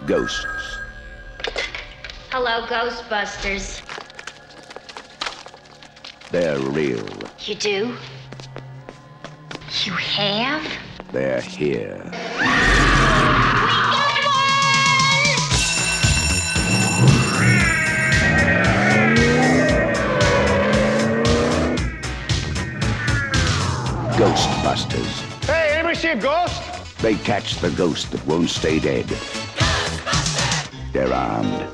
ghosts. Hello, Ghostbusters. They're real. You do? You have? They're here. Ghostbusters. Hey, anybody see a ghost? They catch the ghost that won't stay dead. Ghostbusters! They're armed.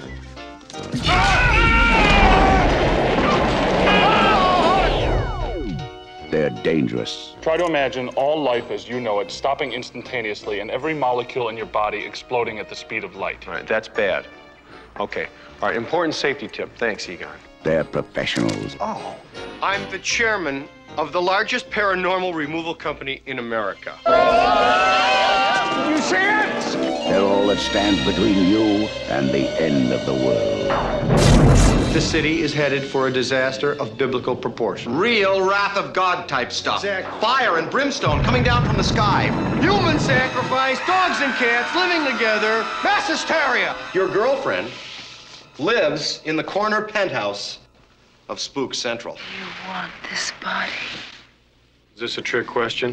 They're dangerous. Try to imagine all life as you know it stopping instantaneously and every molecule in your body exploding at the speed of light. All right, that's bad. Okay. All right, important safety tip. Thanks, Egon. They're professionals. Oh. I'm the chairman of the largest paranormal removal company in America. You see it? They're all that stands between you and the end of the world. The city is headed for a disaster of biblical proportion. Real wrath of God type stuff. Exactly. Fire and brimstone coming down from the sky. Human sacrifice, dogs and cats living together, mass hysteria. Your girlfriend lives in the corner penthouse of Spook Central. You want this body? Is this a trick question?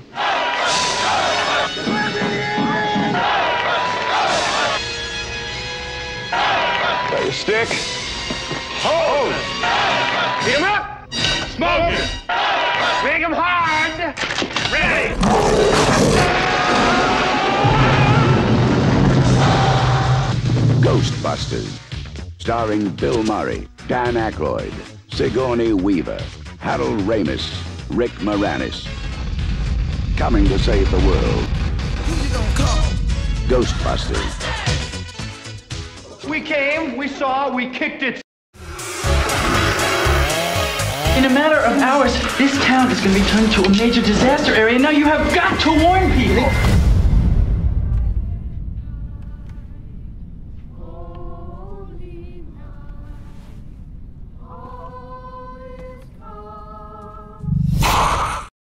Got your stick? Hold! Pick him up! Smoke it! Make him hard! Ready! Ghostbusters. Starring Bill Murray, Dan Aykroyd, Sigourney Weaver, Harold Ramis, Rick Moranis. Coming to save the world. Who you gonna call? Ghostbusters. We came, we saw, we kicked it. In a matter of hours, this town is going to be turned into a major disaster area. Now you have got to warn people.